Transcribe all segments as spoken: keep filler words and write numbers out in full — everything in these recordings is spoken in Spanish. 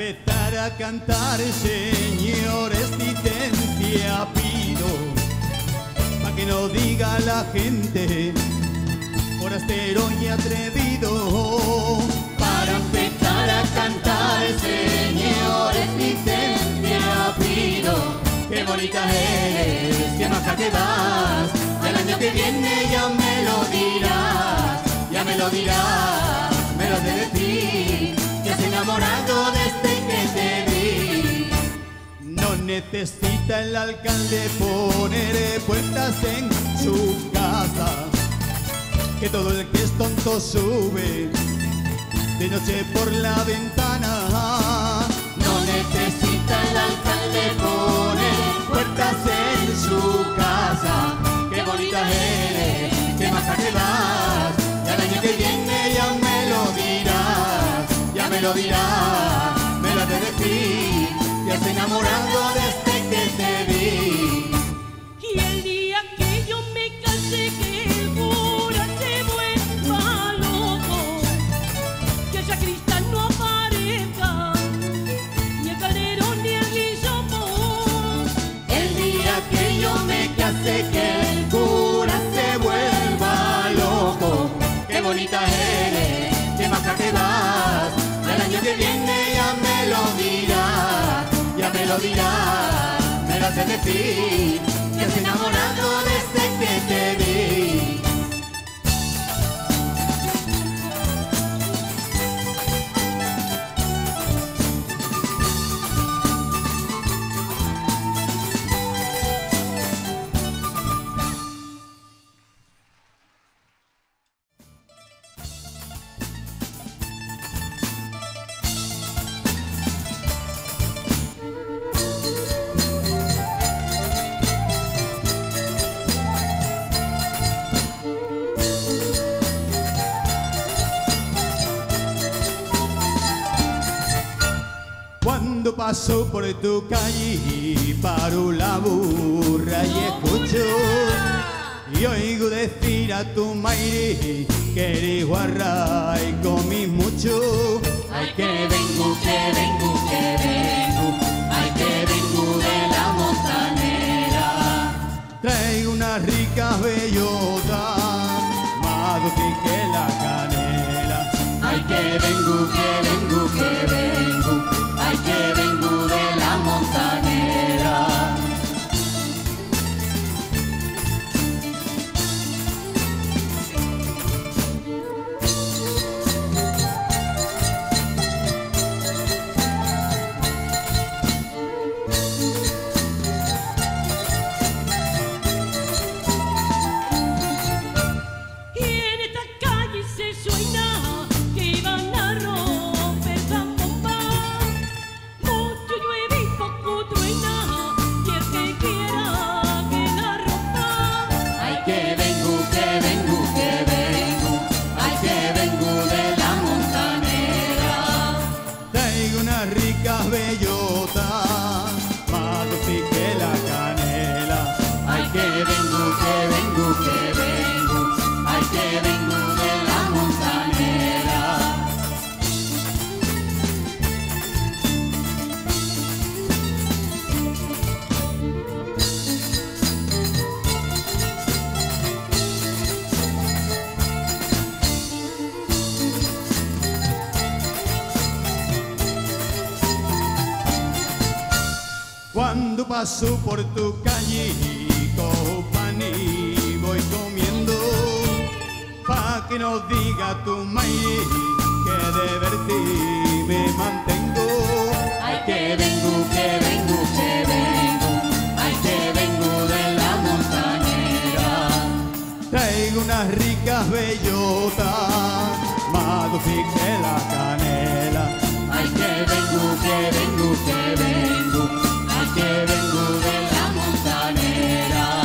empezar a cantar, señores, licencia pido, pa' que no diga la gente, forastero y atrevido. Para empezar a cantar, señores, licencia pido. Qué bonita eres, qué maja que vas, el año que viene ya me lo dirás, ya me lo dirás, me lo has de decir, que has enamorado desde que te vi. No necesita el alcalde poner puertas en su casa, que todo el que es tonto sube de noche por la ventana. No necesita el alcalde poner puertas en su casa. Qué bonita eres, qué maja que vas, y al año que viene ya me lo dirás, ya me lo dirás, me lo has de decir, que has enamorado desde que te vi. Y el día que yo me casé, que el cura se vuelva loco, que el sacristán no aparezca, ni el calderón ni el guisopo. El día que yo me casé, que el cura se vuelva loco. Qué bonita eres, qué maja que vas, el año que viene ya me lo dirás, ya me lo dirás, me lo has de decir, que has enamorado desde que te vi. Cuando paso por tu calle y paro la burra y escucho y oigo decir a tu mairi que eres guarra y comí mucho. Ay, que vengo, que vengo, que vengo, ay, que vengo de la montanera. Traigo una rica bellota, más dulce que la canela. Ay, que vengo, que vengo, que vengo, ay, que vengo de la montanera. Y en esta calle se suena que van a romper zambomba. Mucho llueve y poco truena, y el que quiera que la rompa. Ay, que vengo, que vengo, que vengo, ay, que vengo de la montanera. Traigo unas ricas bellotas, más dulce que la canela. Ay, que vengo, que vengo, que vengo, ay, que vengo de la montanera. Cuando paso por tu calle y cojo pan y voy comiendo, pa' que no diga tu maíz que de verte me mantengo. Ay, que vengo, que vengo, que vengo, ay, que vengo de la montanera. Traigo unas ricas bellotas, más dulce que la canela. Ay, que vengo, que vengo, que vengo, ay, que vengo de la montanera.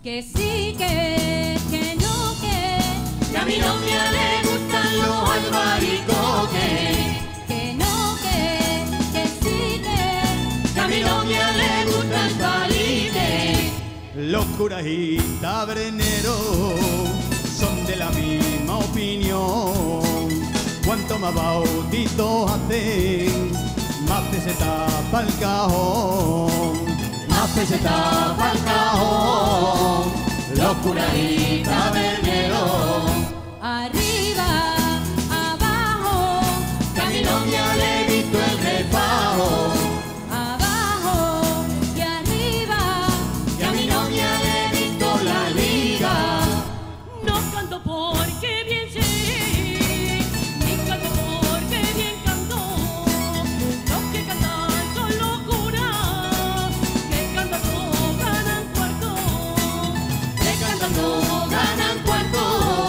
que sí, que, que no, que, que a mi novia le gustan los albaricoques, que no, que, que sí, que, que a mi novia le gusta el palite. Los curas y tabreneros son de la misma opinión. Cuanto más bautitos hacen, más pesetas pa'l cajón, más pesetas pa'l cajón. Los curas y taberneros, arriba, abajo, que a mi novia le he visto el refajo, abajo y arriba, que a mi novia le he visto la liga. no canto porque bien sé, ni canto porque bien canto. Los que cantan son locuras, que cantando ganan cuarto, Que cantando ganan cuarto,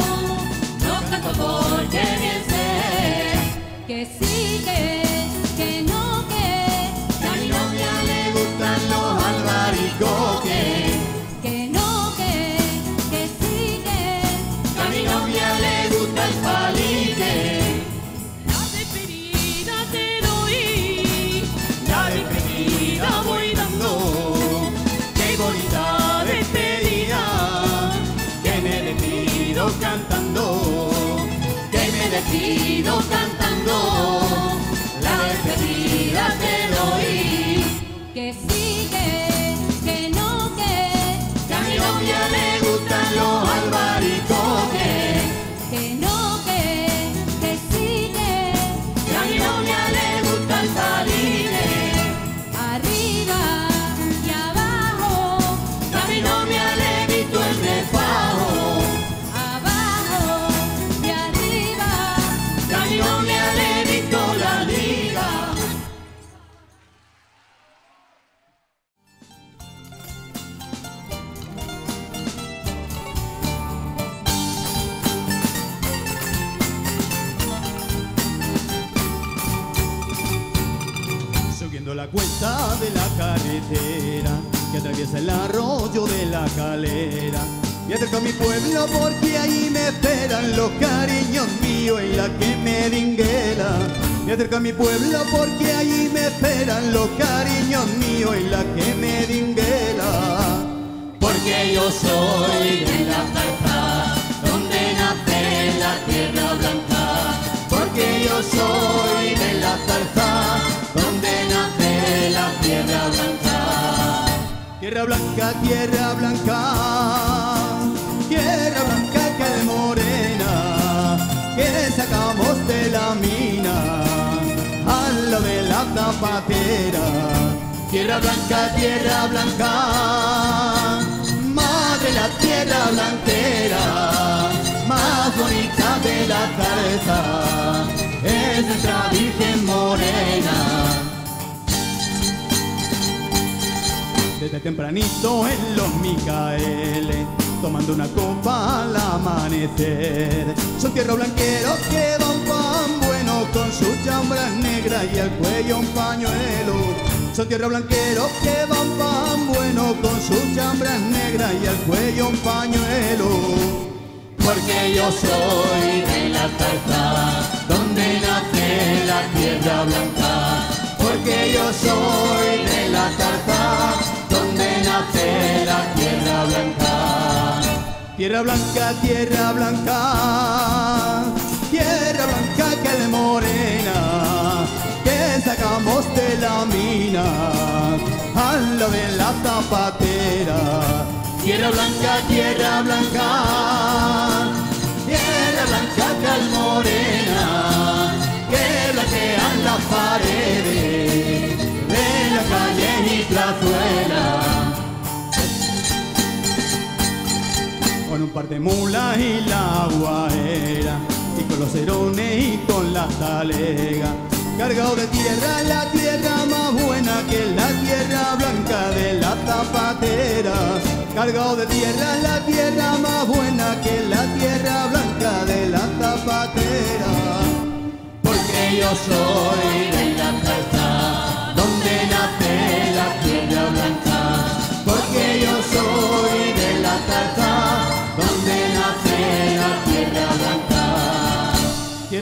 no canto porque bien sé. que sí, que, que no, que, Que a mi novia le gustan los albaricoques, que no, que, que sí, que. que a mi novia le gusta el palite. La despedida te doy, La despedida voy dando, qué bonita despedida, que me despido cantando, que me despido cantando. La despedida te doy, que sí, que, que no, que, que a mi novia le gustan los albaricoques, que no, que, que sí, que. que a mi novia le gusta el palite. Arriba y abajo, Que a mi novia le he visto el refajo, abajo y arriba, que a mi novia le he visto la liga. Subiendo la cuesta de la carretera que atraviesa el arroyo de la Calera, me acerco a mi pueblo porque ahí me esperan los cariños míos en la que me dinguela. Me acerco a mi pueblo porque ahí me esperan los cariños míos en la que me dinguela. Porque yo soy de la zarza donde nace la tierra blanca, porque yo soy de la zarza donde nace la tierra blanca. Tierra blanca, tierra blanca, tierra blanca que es morena, que sacamos de la mina, al lado de la zapatera. Tierra blanca, tierra blanca, madre la tierra blanquera, más bonita de la zarza, es nuestra Virgen morena. Desde tempranito en los Micaeles, tomando una copa al amanecer, son tierra blanqueros que dan pan bueno con sus chambras negras y al cuello un pañuelo. Son tierra blanqueros que van pan bueno con sus chambras negras y al cuello un pañuelo. Porque yo soy de la zarza donde nace la tierra blanca, porque yo soy de la zarza donde nace la tierra blanca. Tierra blanca, tierra blanca, tierra blanca que es morena, que sacamos de la mina, al lado de la zapatera. Tierra blanca, tierra blanca, tierra blanca que es morena, que blanquean las paredes de la calle y plazuela. Con un par de mulas y la guaera, y con los cerones y con las talegas, cargado de tierra, la tierra más buena que la tierra blanca de la zapatera. Cargado de tierra, la tierra más buena que la tierra blanca de la zapatera. Porque yo soy de la zarza donde nace la tierra blanca, porque yo soy de la zarza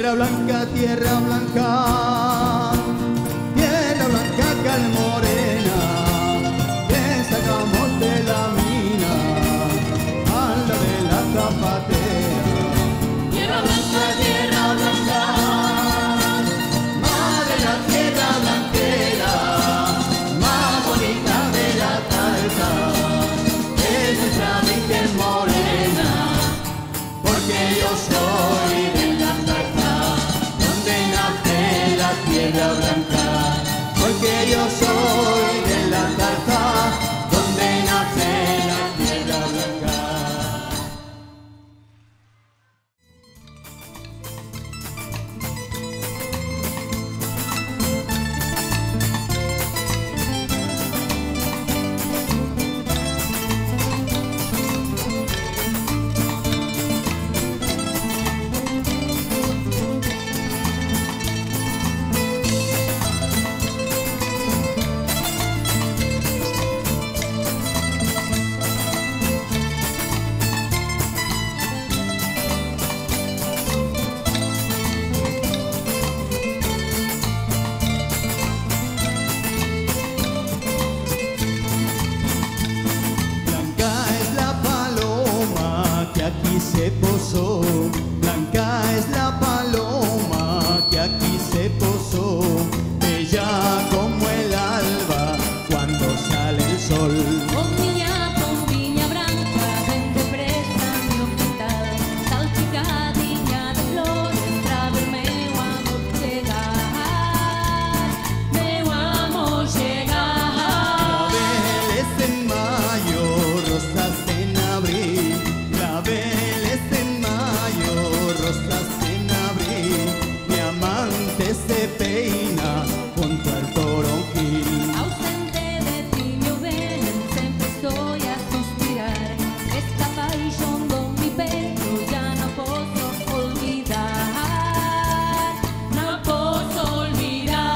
Tierra blanca, tierra blanca, tierra blanca, cal morena, que sacamos de la mina, a la de la zapatera. Tierra blanca, tierra blanca, Madre la tierra blanquera, más bonita de la tarta, es nuestra Virgen morena, porque yo soy de la tarta, donde nace la tierra blanca, porque yo soy de la tarta, donde nace la tierra blanca. Se posó, blanca es la paloma que aquí se posó, bella como el alba cuando sale el sol. con viña, con viña branca, vente presa mi hospital, salpicadilla de flores, para verme vamos llegar, me vamos llegar. Claveles en mayo, rosas en abril, claveles en mayo, rosas en abril, mi amante se peina junto al toronjil. Ausente de ti me ven, siempre estoy a suspirar, esta pasión con mi pecho ya no puedo olvidar, no puedo olvidar.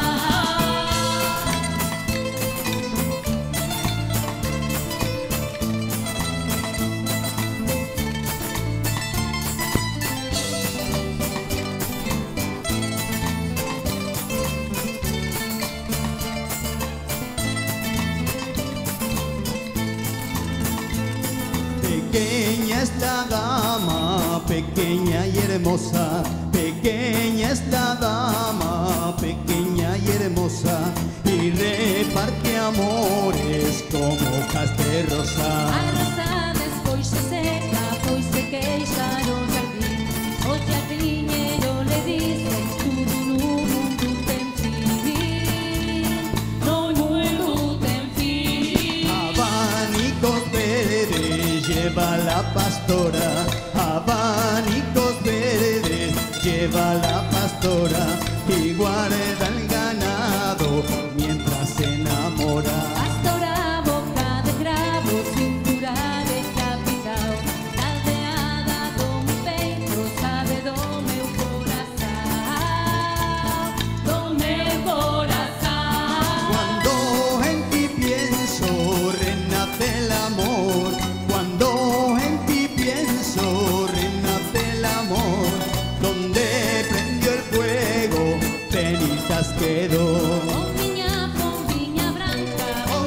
Pequeña es la dama, pequeña y hermosa, pequeña es la dama, pequeña y hermosa, y reparte amores como hojas de rosa. A rosa despois se seca, pois se queixa no jardín, o jardiñeiro le dice, tudo no mundo ten fin, no mundo ten fin. Abanicos verdes lleva la pastora, abanicos verdes lleva la pastora, y guarda el ganado mientras se enamora. Pastora, boca de cravo, cintura de capitao, caldeada do mi peito, sabe do meu corazón, do meu corazón. Cuando en ti pienso renace el amor, cuando en ti pienso renace el amor, donde prendió el fuego cenizas quedó. Con viña, con viña branca,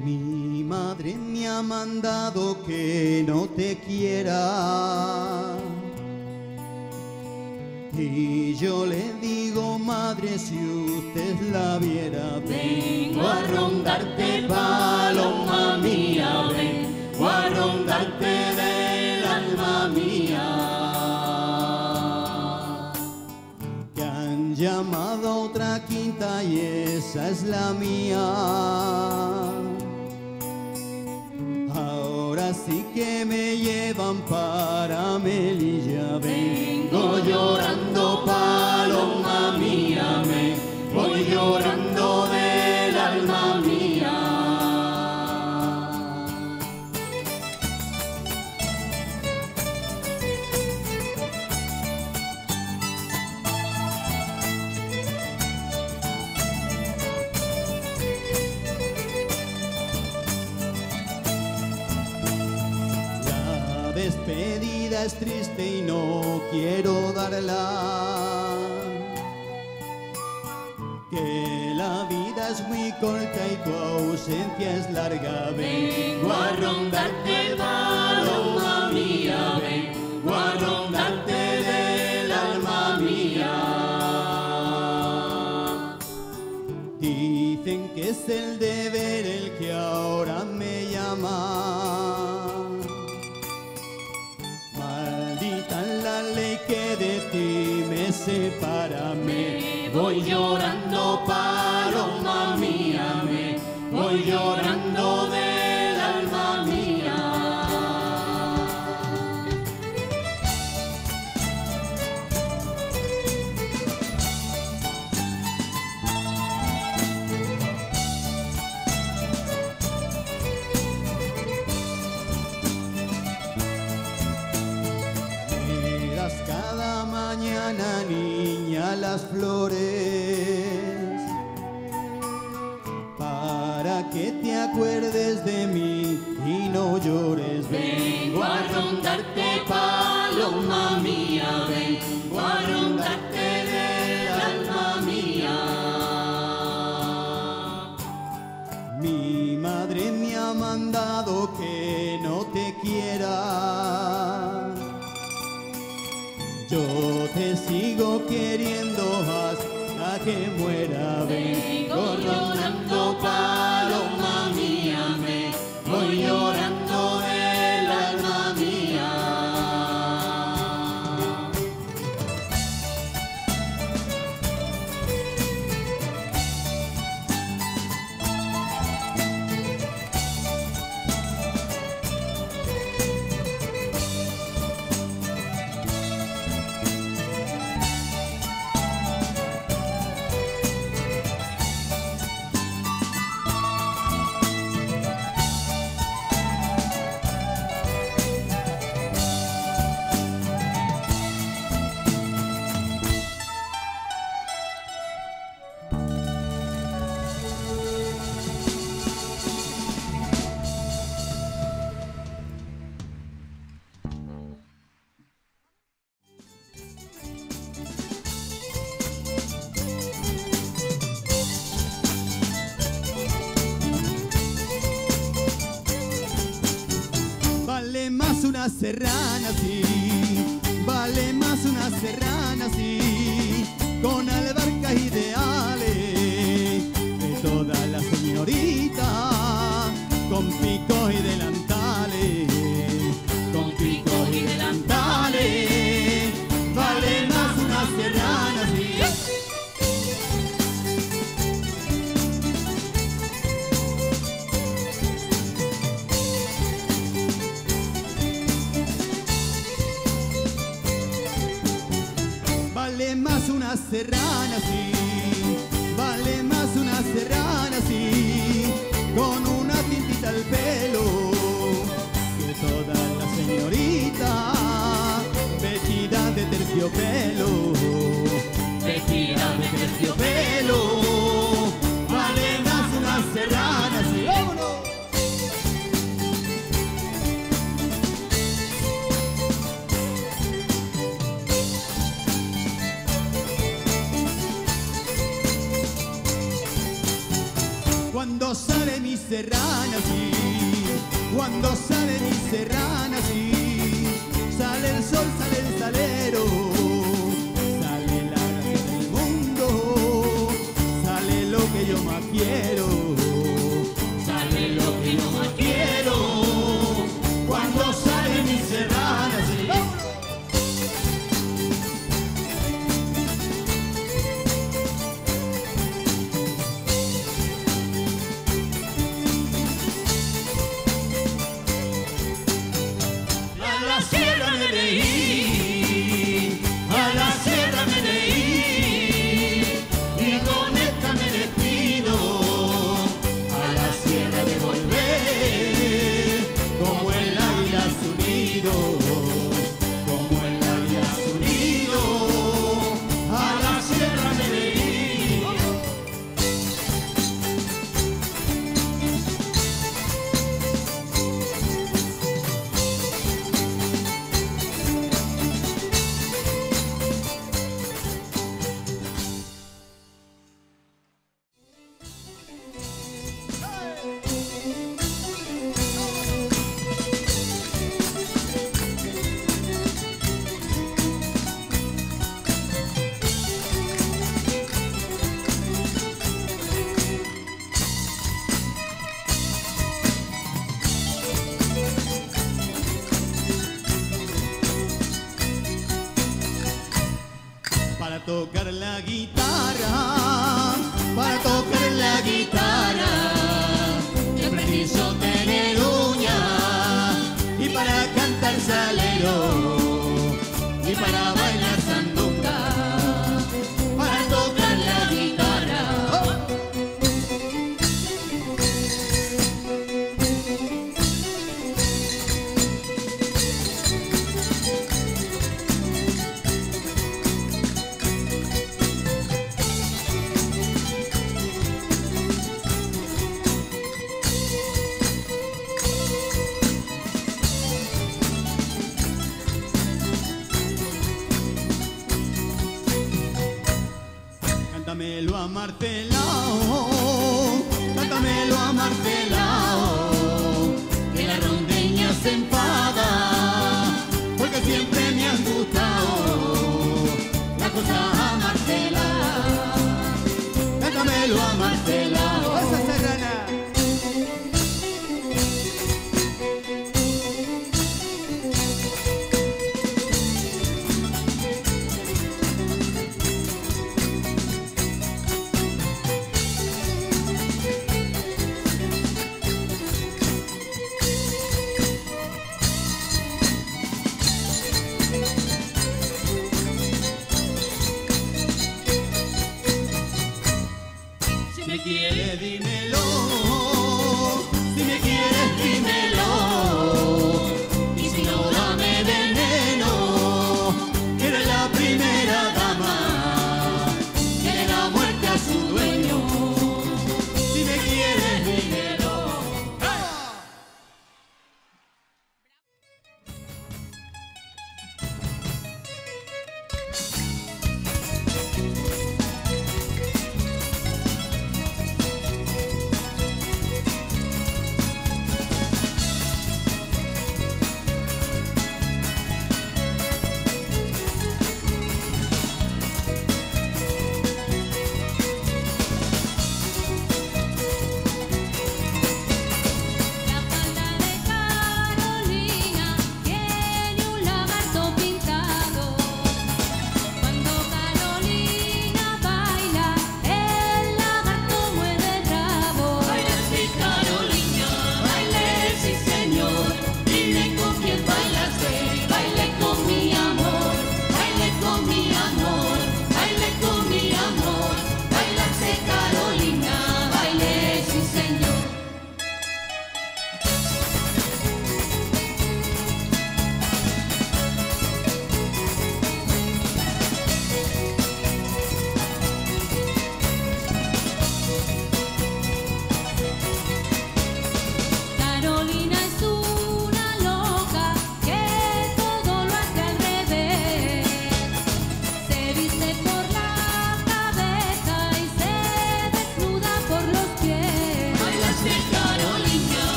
Mi madre me ha mandado que no te quiera. Y yo le digo, madre, si usted la viera, vengo a rondarte, paloma mía, vengo a rondarte del alma mía. Que han llamado a otra quinta y esa es la mía. Ahora sí que me llevan para Melilla. Vengo llorando, paloma mía, me voy llorando del alma mía. La despedida es triste y no quiero darla. Que la vida es muy corta y tu ausencia es larga. Vengo a rondarte, paloma mía, vengo a rondarte del alma mía. Dicen que es el deber el que ahora me llama. Maldita la ley que de ti me separa. Me voy llorando, paloma mía, me voy llorando del alma mía. Me das cada mañana, niña, las flores para que te acuerdes de mí y no llores. Vengo a rondarte, paloma mía, vengo a rondarte del alma mía. Mi madre me ha mandado que no te quiera. Yo te sigo queriendo hasta que muera. Vengo llorando, paloma mía, me voy llorando del alma mía. Vale más una serrana así, vale más una serrana así, con albarcas ideales, que todas las señoritas, con picos y delantales, con picos y delantales, vale más una serrana así. Vale más una serrana así, vale más una serrana así, con una tintita al pelo, que todas las señoritas vestidas de terciopelo, vestidas de terciopelo, vale más una serrana así. ¡Vámonos! Cuando sale mi serrana, sí. Cuando sale mi serrana, sí. Sale el sol, sale el salero. Sale la gracia del mundo. Sale lo que yo más quiero. Sale lo que yo más quiero. Cuando sale mi serrana, sí. Para tocar la guitarra, para tocar la guitarra, es preciso tener uña, y para cantar salero, y para bailar sandunga, para tocar la guitarra. ¡Oh! Cántamelo a Martelao, cántamelo a Martelao, que la rondeña se enfada, porque siempre me han gustado las cosas a Martelao. Cántamelo a Martelao. ¡Esa serrana! Si me quieres, dímelo. Si me quieres, dímelo. Y si no, dame veneno. Que eres la primera dama que le da muerte a su dueño. Si me quieres, dímelo.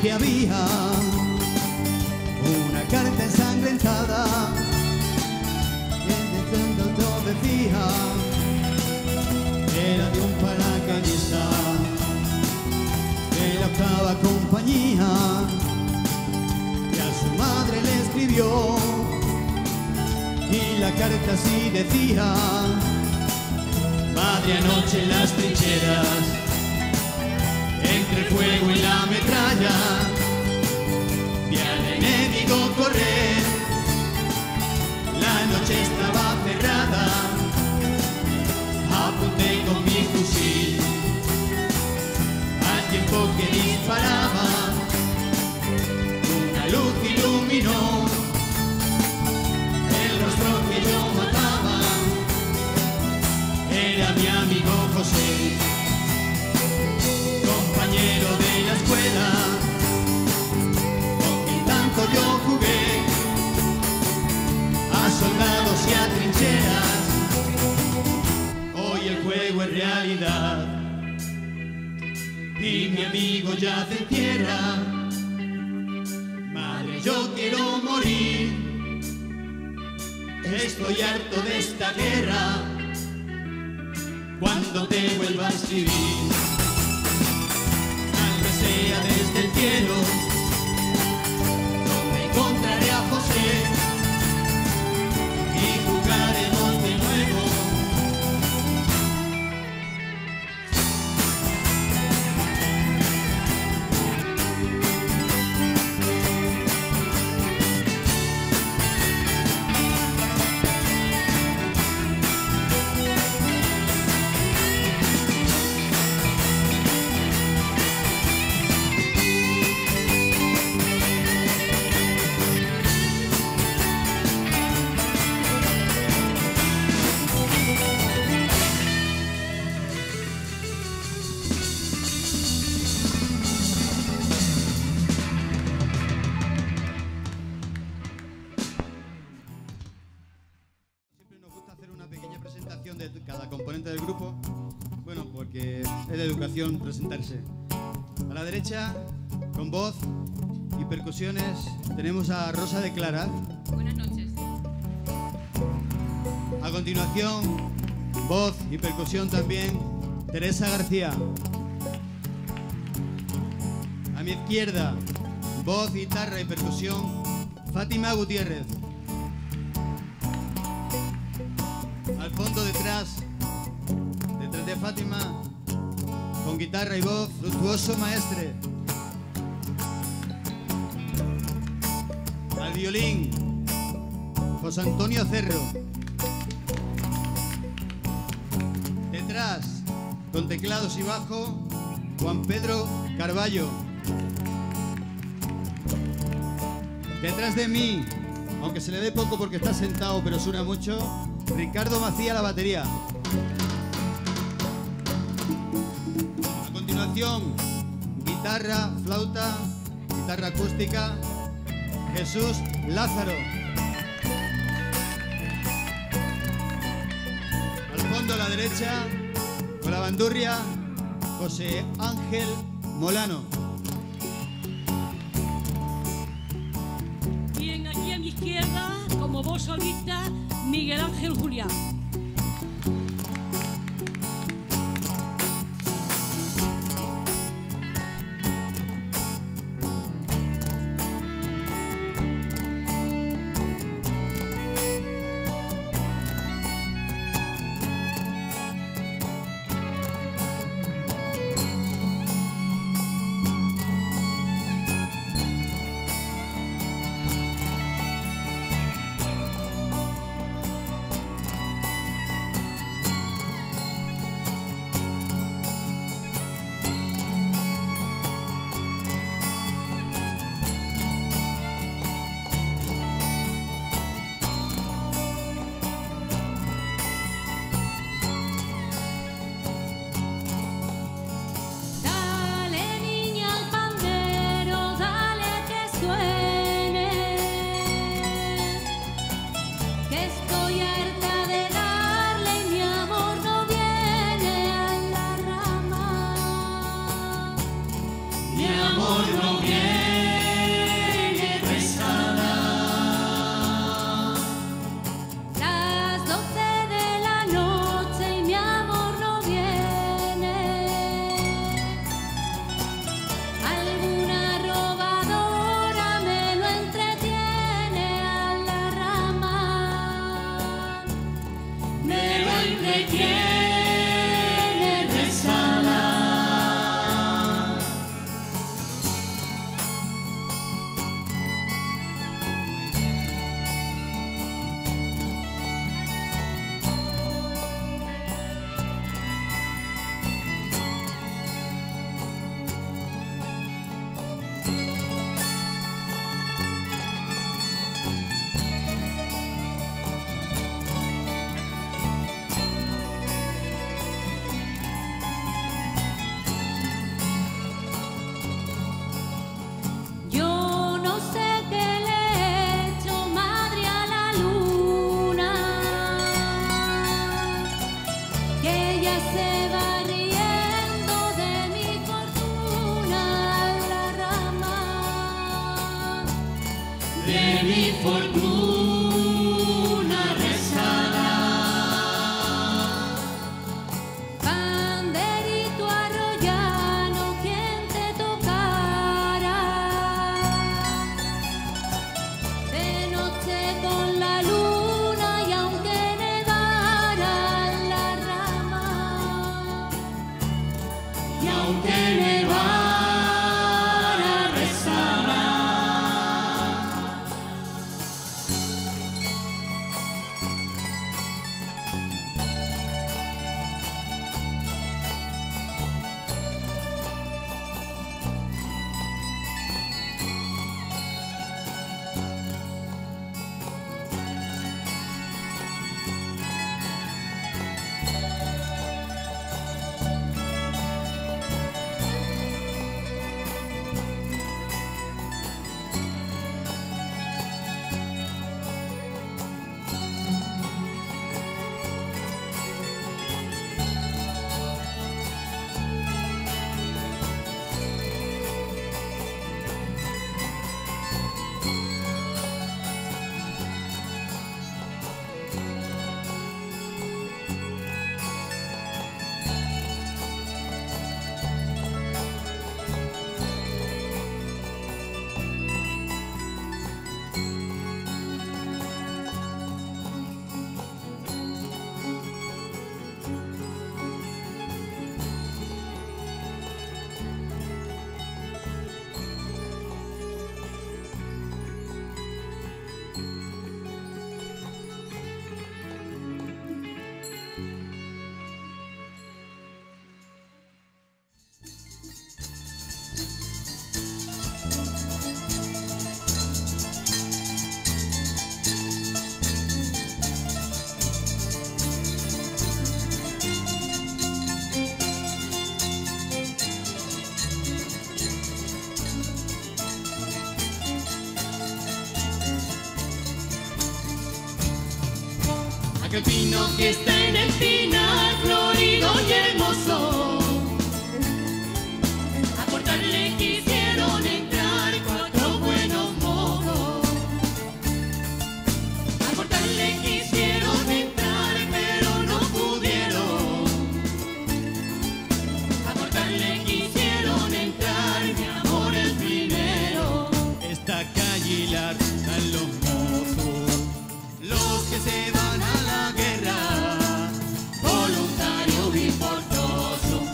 frente había una carta ensangrentada que de tanto decía era de un paracaidista de la octava compañía, y a su madre le escribió y la carta así decía: madre, anoche en las trincheras, entre el fuego y la metralla, vi al enemigo correr, la noche estaba cerrada, apunté con mi fusil, al tiempo que disparaba, una luz iluminó el rostro que yo mataba, era mi amigo José, compañero de la escuela, con quien tanto yo jugué, a soldados y a trincheras, hoy el juego es realidad, y mi amigo yace en tierra, madre, yo quiero morir, estoy harto de esta guerra, cuando te vuelva a escribir, tal vez sea desde el cielo, donde encontraré a José y jugaremos de nuevo. De cada componente del grupo, bueno, porque es de educación presentarse. A la derecha, con voz y percusiones, tenemos a Rosa de Clara. Buenas noches. A continuación, voz y percusión también, Teresa García. A mi izquierda, voz, guitarra y percusión, Fátima Gutiérrez. Al fondo, detrás, detrás de Fátima, con guitarra y voz, Fructuoso Maestre. Al violín, José Antonio Cerro. Detrás, con teclados y bajo, Juan Pedro Carballo. Detrás de mí, aunque se le dé poco porque está sentado pero suena mucho, Ricardo Macía, la batería. A continuación, guitarra, flauta, guitarra acústica, Jesús Lázaro. Al fondo a la derecha, con la bandurria, José Ángel Molano. Bien, aquí a mi izquierda, como voz solista, Miguel Ángel Julián. me tiene rezada. Yo no sé qué le he hecho, madre, a la luna, que ella se va riendo de mi fortuna en la rama, de mi fortuna rezada. Panderito arroyano, quien te tocara de noche con la luna, y aunque nevara en la rama, y aunque nevara rezaba. Aquel pino que está en el pinar, florido y hermoso, a cortarle quisieron entrar cuatro buenos mozos. A cortarle quisieron entrar, pero no pudieron. A cortarle quisieron entrar, mi amor, el primero. Esta calle la dan los mozos, los que se van a la guerra, Voluntarios y forzosos.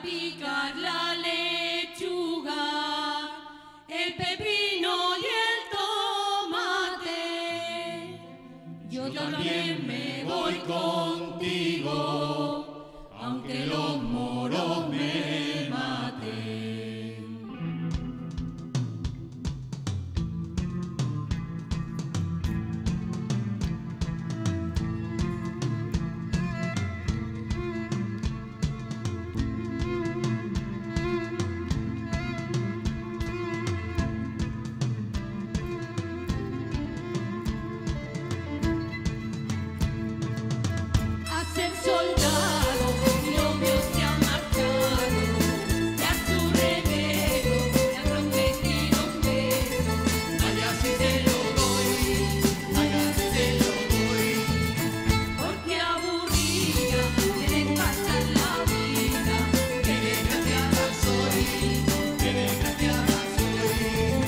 picar la lechuga, el pepino y el tomate. Yo también me voy contigo, aunque los moros me maten. Soldado, mi novio se ha marchado, y a su remedio le ha prometido un beso. Allá sí se lo doy, allá sí se lo doy, Porque aburrida me de pasar la vida. qué desgraciada soy, qué desgraciada soy.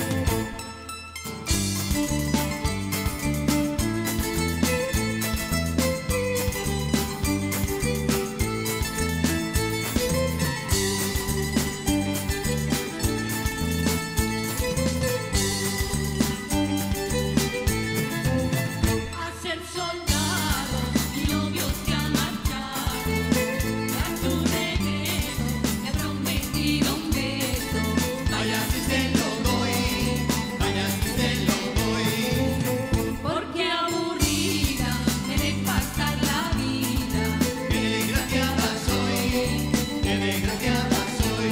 A ser soldado, mi novio se ha marchado, y a su remedio le ha prometido un beso. Allá sí se lo doy, allá sí se lo doy, Porque aburrida me de pasar la vida. qué desgraciada soy, qué desgraciada soy.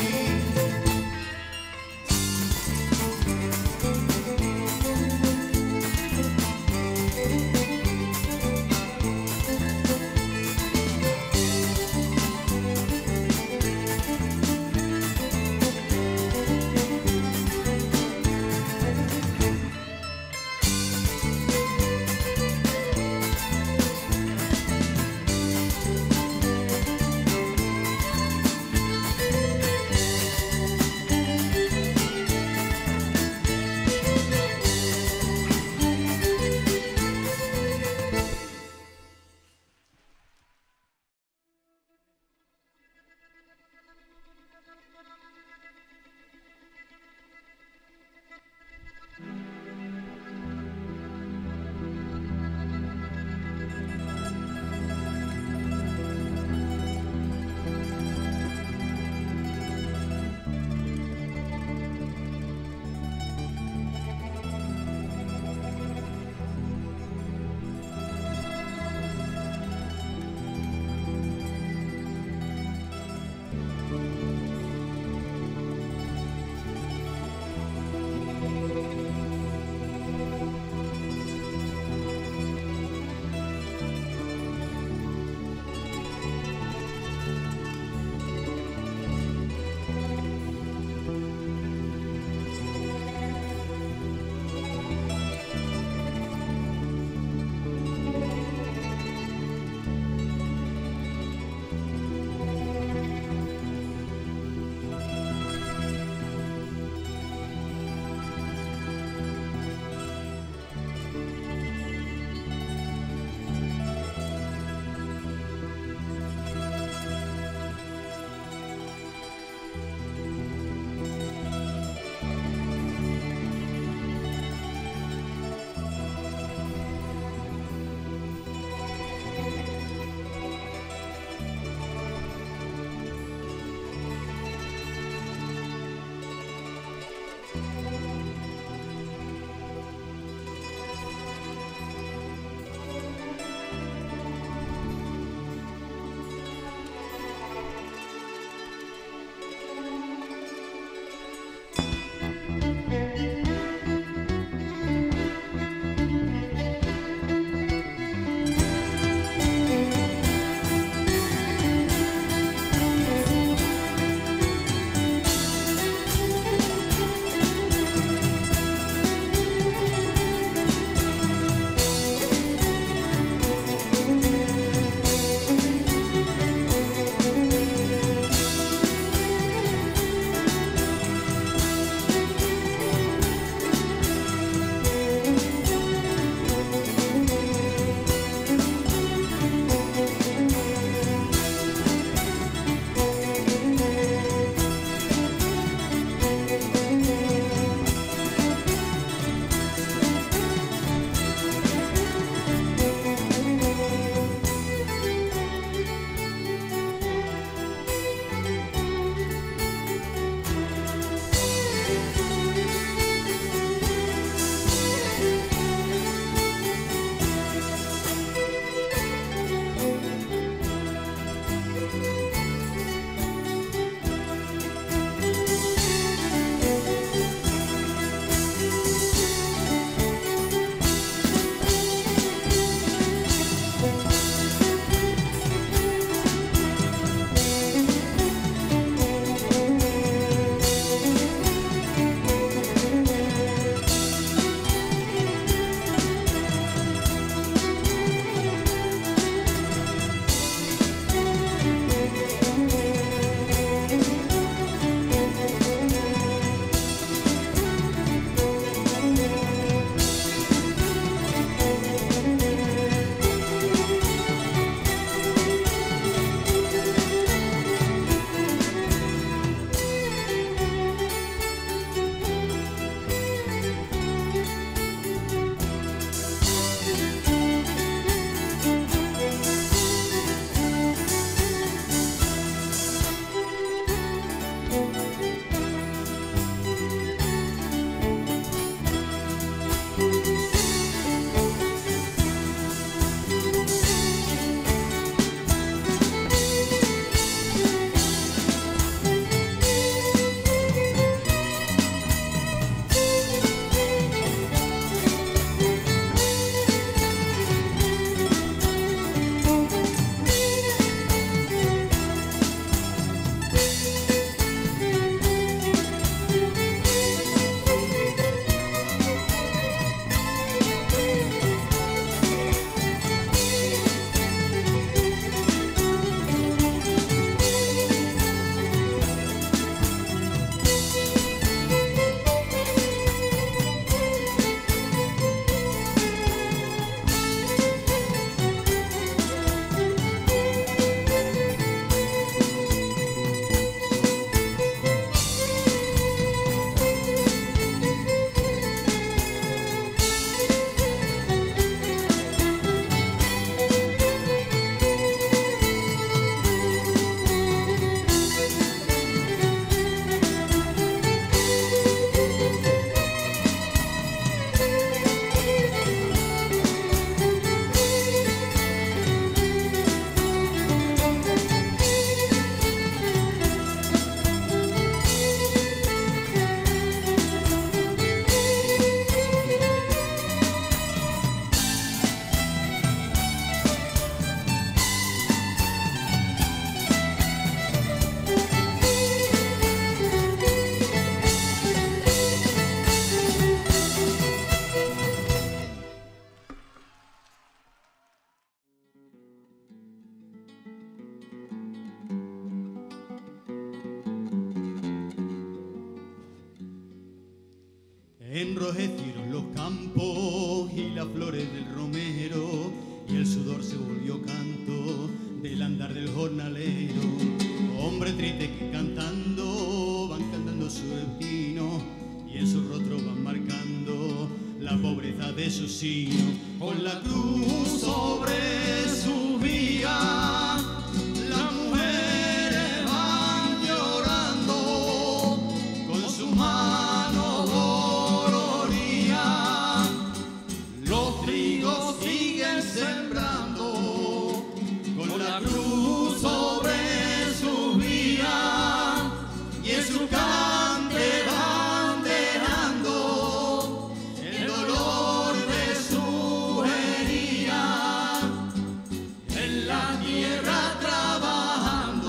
Enrojecieron los campos y las flores del romero, y el sudor se volvió canto del andar del jornalero. Hombre triste que cantando van cantando su destino, y en su rostro van marcando la pobreza de su sino. Con la cruz sobre su vía, las mujeres van llorando con sus manos doloridas. Los trigos siguen sembrando con la cruz sobre su vía, y en su cante van dejando el dolor de su herida. En la tierra trabajando,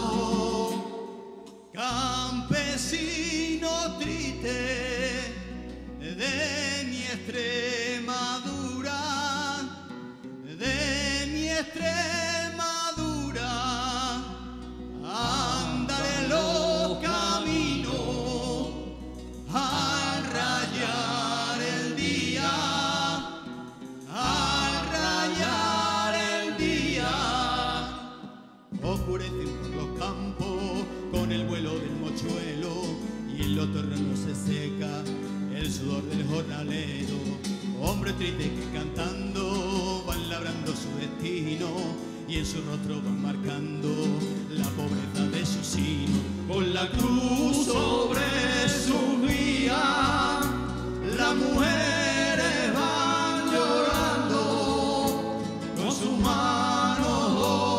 campesino triste de mi Extremadura, de mi Extremadura, andar en los caminos al rayar el día, al rayar el día. Oscurecen los campos con el vuelo del mochuelo, y en los terrenos se seca el sudor del jornalero. Hombre triste que cantando van labrando su destino, y en su rostro van marcando la pobreza de su sino. Con la cruz sobre su vía, las mujeres van llorando con sus manos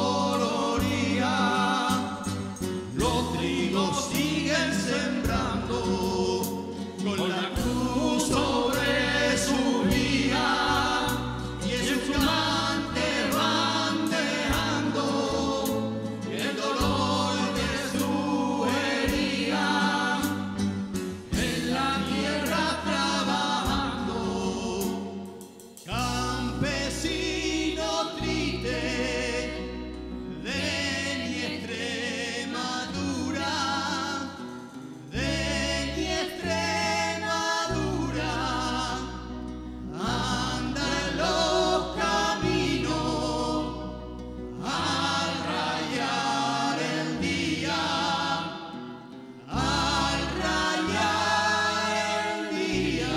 doloridas. Los trigos siguen sembrando con la cruz sobre su vía, y en su cante van dejando el dolor de su herida. En la tierra trabajando, campesino triste de mi Extremadura, de mi Extremadura, anda en los caminos al rayar el día, al rayar el día.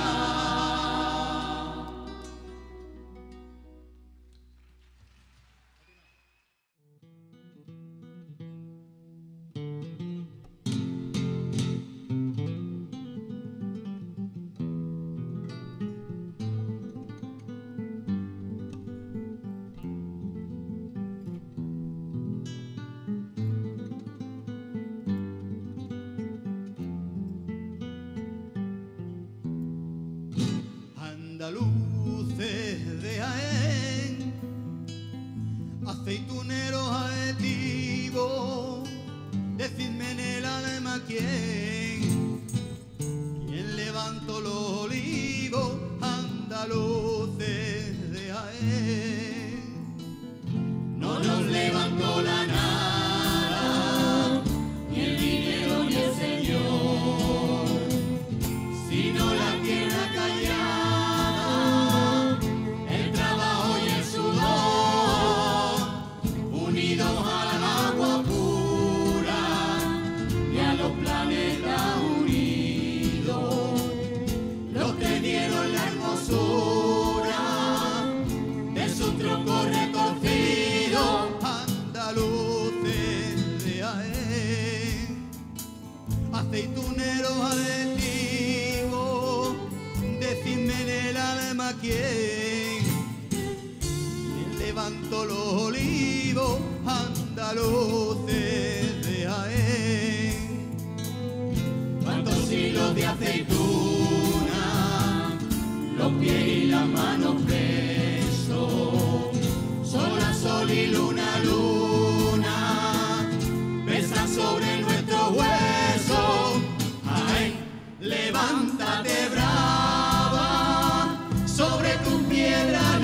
Andaluces de Jaén, aceituneros altivos, decidme en el alma quién, quién levantó los olivos. Andaluces de Jaén, no nos levantó la nada, ni el dinero ni el Señor, sino la tierra callada, el trabajo y el sudor, unidos al agua pura y a los planetas unidos, los que dieron la hermosura de su tronco retorcido. Andaluces de Jaén, aceituneros altivos, decidme en el alma quién, quién levantó los olivos. Andaluces de Jaén, cuántos siglos de aceituna, los pies y las manos presos, sol a sol y luna a luna, pesan sobre nuestros huesos. Ay, levántate brava sobre tus piedras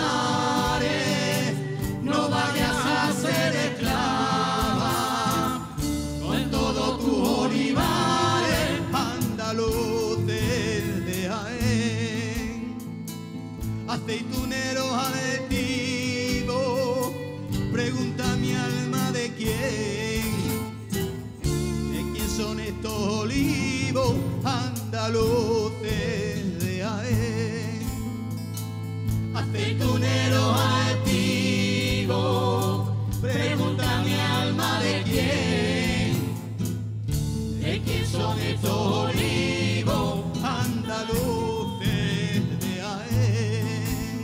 lunares, no vayas a ser esclava con todos tus olivares. Andaluces de Jaén, aceitunero altivo, pregunta mi alma de quién, de quién son estos olivos andaluces de Jaén. Aceitunero altivo, pregunta mi alma de quién, de quién son estos olivos andaluces de Jaén.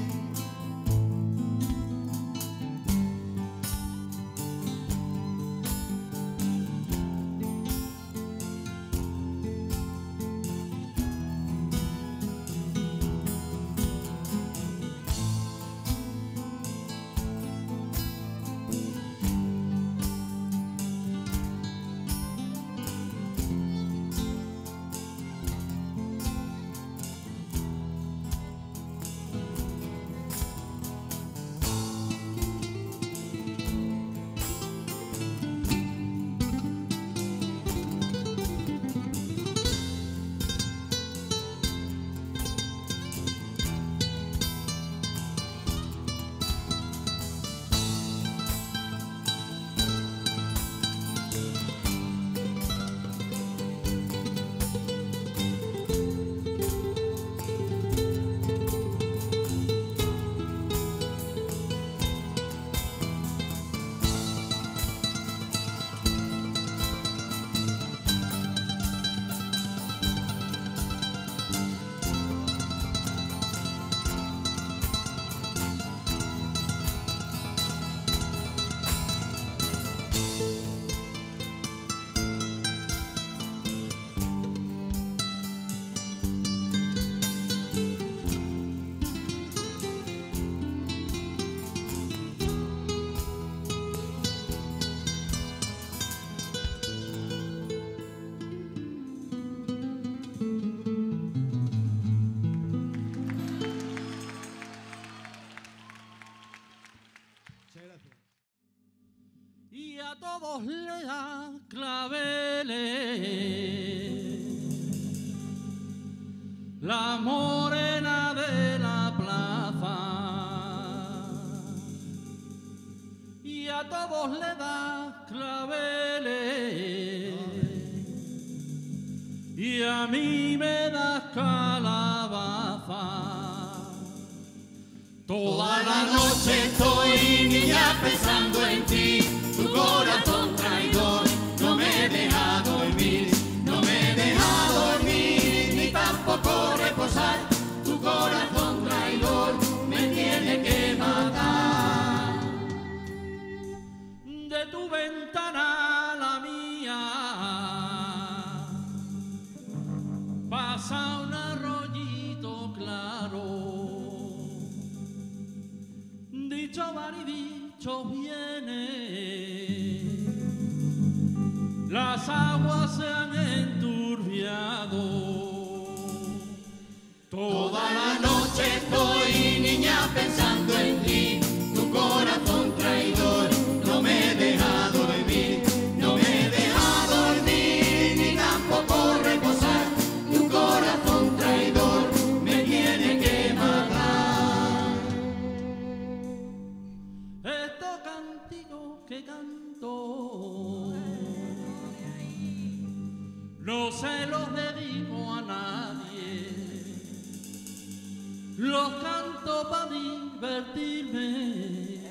Y a todos le da claveles la morena de la plaza, y a todos le da claveles y a mí me das calabaza. Toda la noche estoy, niña, pensando en ti. Tu corazón traidor no me deja dormir, no me deja dormir, ni tampoco reposar. Tu corazón traidor me tiene que matar. De tu ventana a la mía pasa un arroyito claro, dicho va y dicho viene, las aguas se han enturbiado. Toda la noche estoy, niña, pensando en ti. Tu corazón traidor no me deja dormir, no me deja dormir, ni tampoco reposar. Tu corazón traidor me tiene que matar. Estos cánticos que canto no se los dedico a nadie, los canto para divertirme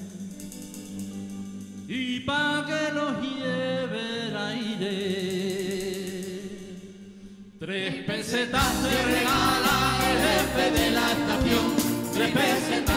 y para que los lleve el aire. Tres pesetas te regala el jefe de la estación, tres pesetas